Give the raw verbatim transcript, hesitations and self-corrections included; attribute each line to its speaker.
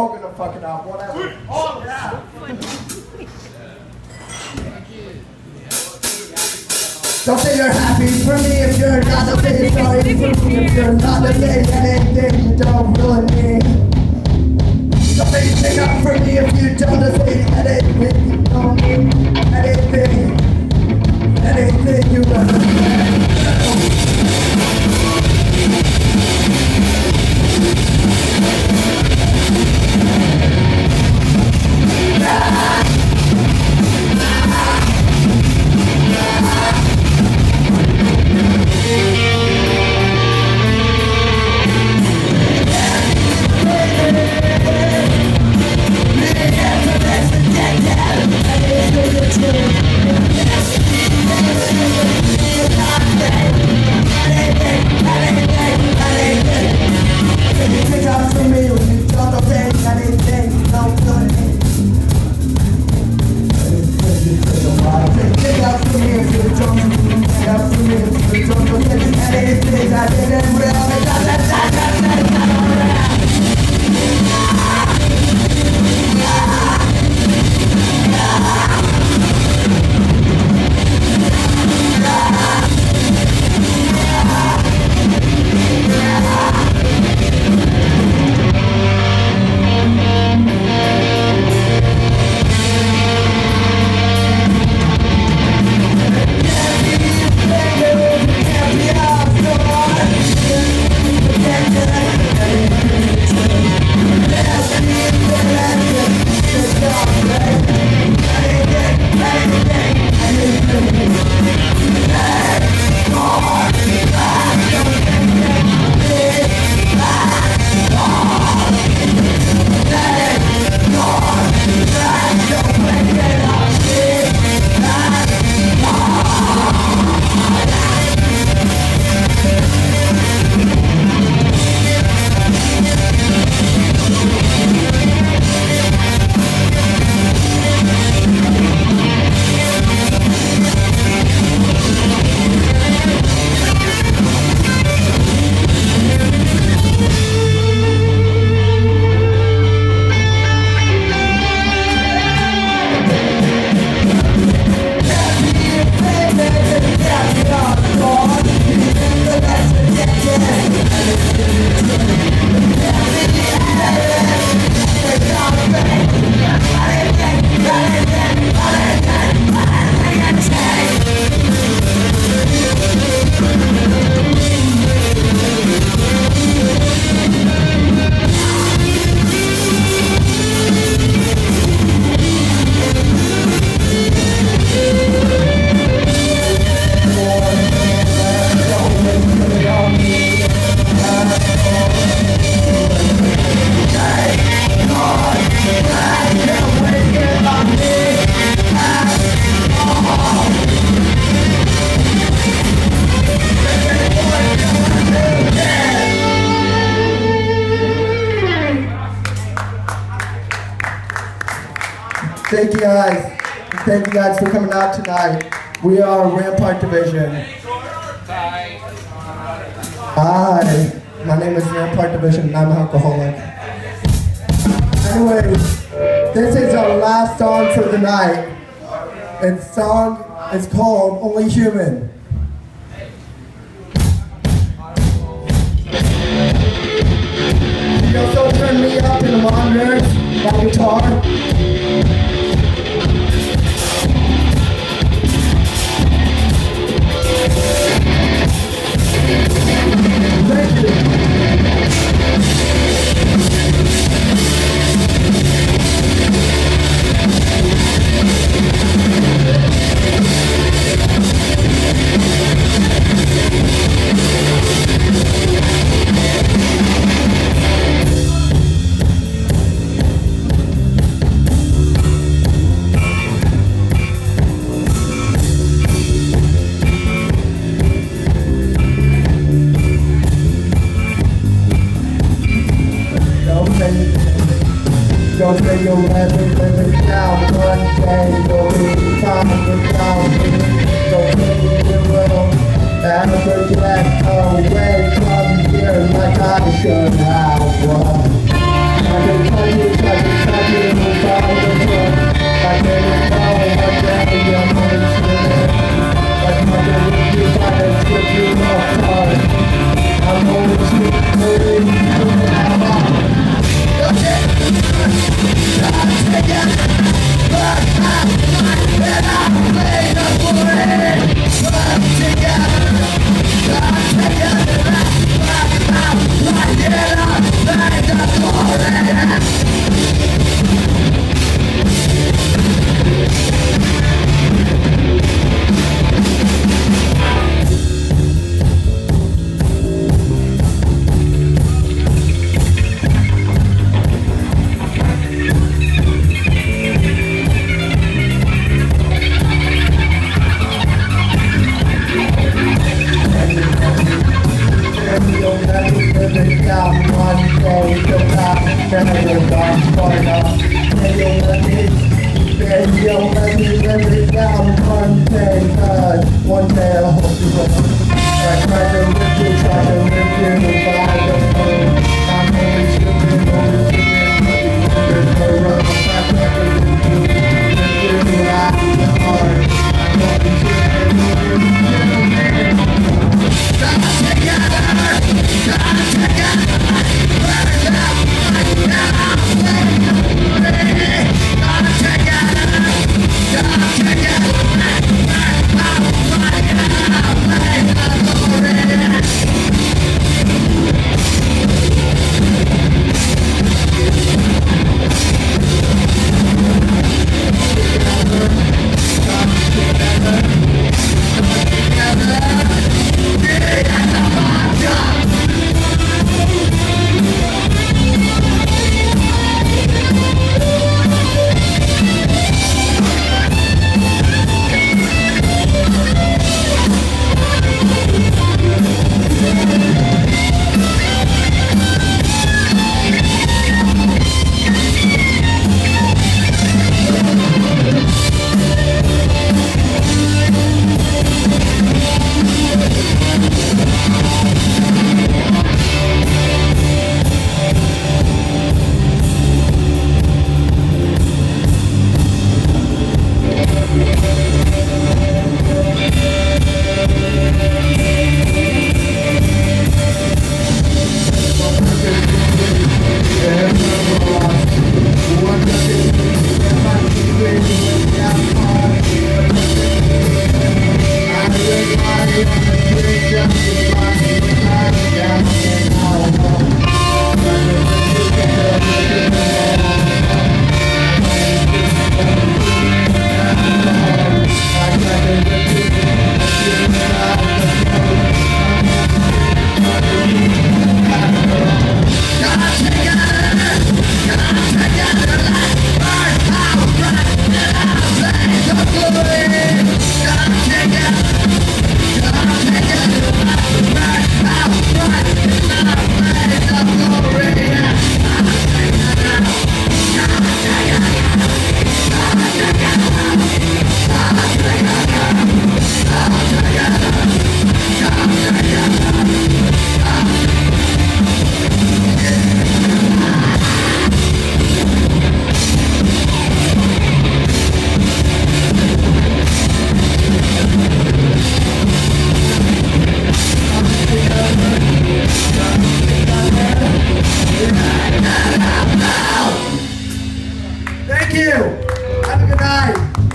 Speaker 1: smoking the fucking out, whatever. Oh, yeah. Don't say you're happy for me if you're not. Don't say you're sorry for me if you're not. Don't say anything you don't ruin me. Don't say you take up for me if you don't. Don't say anything you don't need. Anything, anything you don't. Thank you guys. Thank you guys for coming out tonight. We are Rampart Division. Hi, my name is Rampart Division and I'm an alcoholic. Anyways, this is our last song for the night. Its song is called Only Human. You can also turn me up in the monitors, my guitar. Thank you. Don't say you'll never live it down. One day you'll be fine without me. Don't say you will ever forget away from here like I should have. One. I can tell you One day I hope you will. I try to live you, try to live you by the phone. I'm only slipping, only slipping, there's no room. I'm trying to live you, live you out the heart. I'm only slipping, only slipping. Come together, come together, burn it up, right now, play the free. Come together, come together, burn out, right now, play the glory. Thank you. Have a good night.